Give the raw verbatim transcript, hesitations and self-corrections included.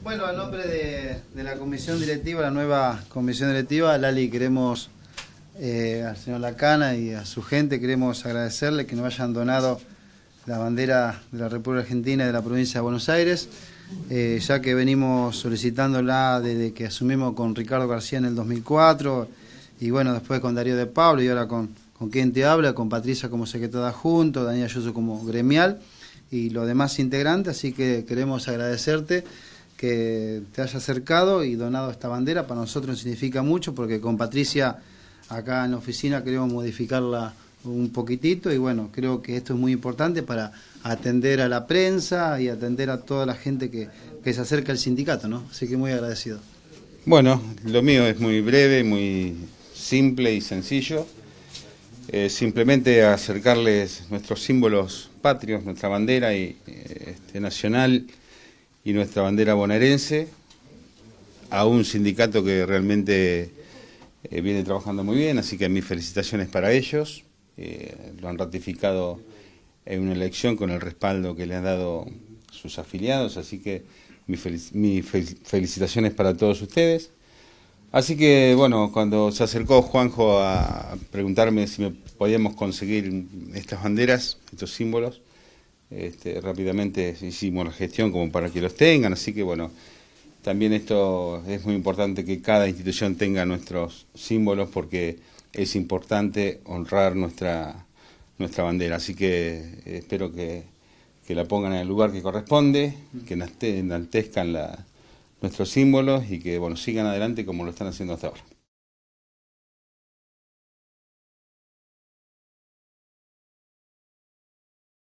Bueno, a nombre de, de la comisión directiva, la nueva comisión directiva, Lali, queremos eh, al señor Lacana y a su gente, queremos agradecerle que nos hayan donado la bandera de la República Argentina y de la provincia de Buenos Aires, eh, ya que venimos solicitándola desde que asumimos con Ricardo García en el dos mil cuatro, y bueno, después con Darío de Pablo, y ahora con, con quien te habla, con Patricia como secretaria adjunto, Daniel Ayuso como gremial, y los demás integrantes, así que queremos agradecerte que te haya acercado y donado esta bandera. Para nosotros significa mucho, porque con Patricia acá en la oficina queremos modificarla un poquitito, y bueno, creo que esto es muy importante para atender a la prensa y atender a toda la gente que, que se acerca al sindicato, ¿no? Así que muy agradecido. Bueno, lo mío es muy breve, muy simple y sencillo. Eh, simplemente acercarles nuestros símbolos patrios, nuestra bandera y, este, nacional y nuestra bandera bonaerense a un sindicato que realmente eh, viene trabajando muy bien, así que mis felicitaciones para ellos. Eh, lo han ratificado en una elección con el respaldo que le han dado sus afiliados, así que mis felic mi fel felicitaciones para todos ustedes. Así que, bueno, cuando se acercó Juanjo a preguntarme si me podíamos conseguir estas banderas, estos símbolos, este, rápidamente hicimos la gestión como para que los tengan, así que, bueno, también esto es muy importante que cada institución tenga nuestros símbolos, porque es importante honrar nuestra, nuestra bandera, así que espero que, que la pongan en el lugar que corresponde, que enaltezcan la... nuestros símbolos y que, bueno, sigan adelante como lo están haciendo hasta ahora.